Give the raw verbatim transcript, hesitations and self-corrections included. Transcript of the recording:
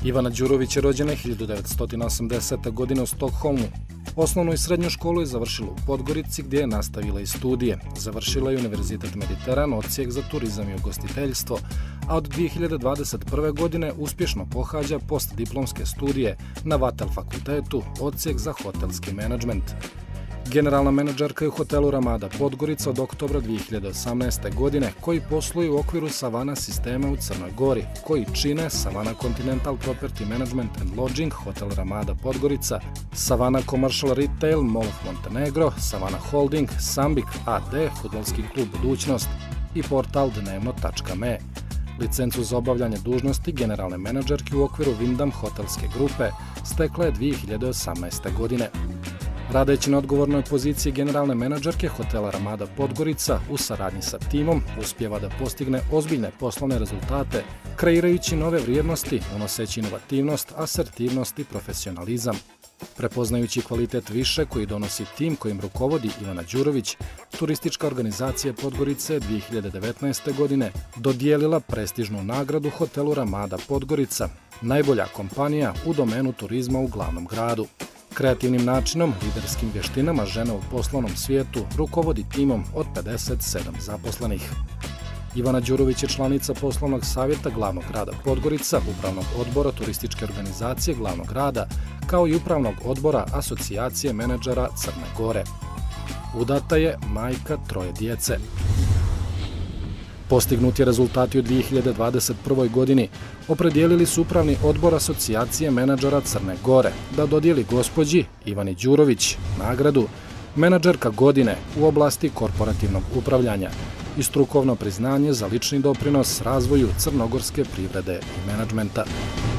Ivana Đurović je rođena hiljadu devetsto osamdesete. godine u Stokholmu. Osnovnu i srednju školu je završila u Podgorici gdje je nastavila i studije. Završila je Univerzitet Mediteran, odsjek za turizam i ugostiteljstvo, a od dvije hiljade dvadeset prve. godine uspješno pohađa postdiplomske studije na Vatel fakultetu, odsjek za hotelski menadžment. Generalna menadžerka je u hotelu Ramada Podgorica od oktobra dvije hiljade osamnaeste. godine, koji posluje u okviru Savana sistema u Crnoj Gori, koji čine Savana Continental Property Management and Lodging, hotel Ramada Podgorica, Savana Commercial Retail, Mall of Montenegro, Savana Holding, Sambik a d, fudbalski klub Budućnost i portal dnevno tačka me. Licencu za obavljanje dužnosti generalne menadžerke u okviru Windham hotelske grupe stekla je dvije hiljade osamnaeste. godine. Radeći na odgovornoj poziciji generalne menadžerke hotela Ramada Podgorica u saradnji sa timom uspijeva da postigne ozbiljne poslovne rezultate, kreirajući nove vrijednosti, unoseći inovativnost, asertivnost i profesionalizam. Prepoznajući kvalitet više koji donosi tim kojim rukovodi Ivana Đurović, turistička organizacija Podgorice dvije hiljade devetnaeste. godine dodijelila prestižnu nagradu hotelu Ramada Podgorica, najbolja kompanija u domenu turizma u glavnom gradu. Kreativnim načinom, liderskim vještinama žena u poslovnom svijetu rukovodi timom od pedeset sedam zaposlenih. Ivana Đurović je članica poslovnog savjeta glavnog grada Podgorica, upravnog odbora turističke organizacije glavnog grada, kao i upravnog odbora asocijacije menadžera Crne Gore. Udata je, majka troje djece. Postignuti rezultati u dvije hiljade dvadeset prvoj. godini opredijelili su upravni odbor asocijacije menadžera Crne Gore da dodijeli gospođi Ivani Đurović nagradu menadžerka godine u oblasti korporativnog upravljanja i strukovno priznanje za lični doprinos razvoju crnogorske privrede i menadžmenta.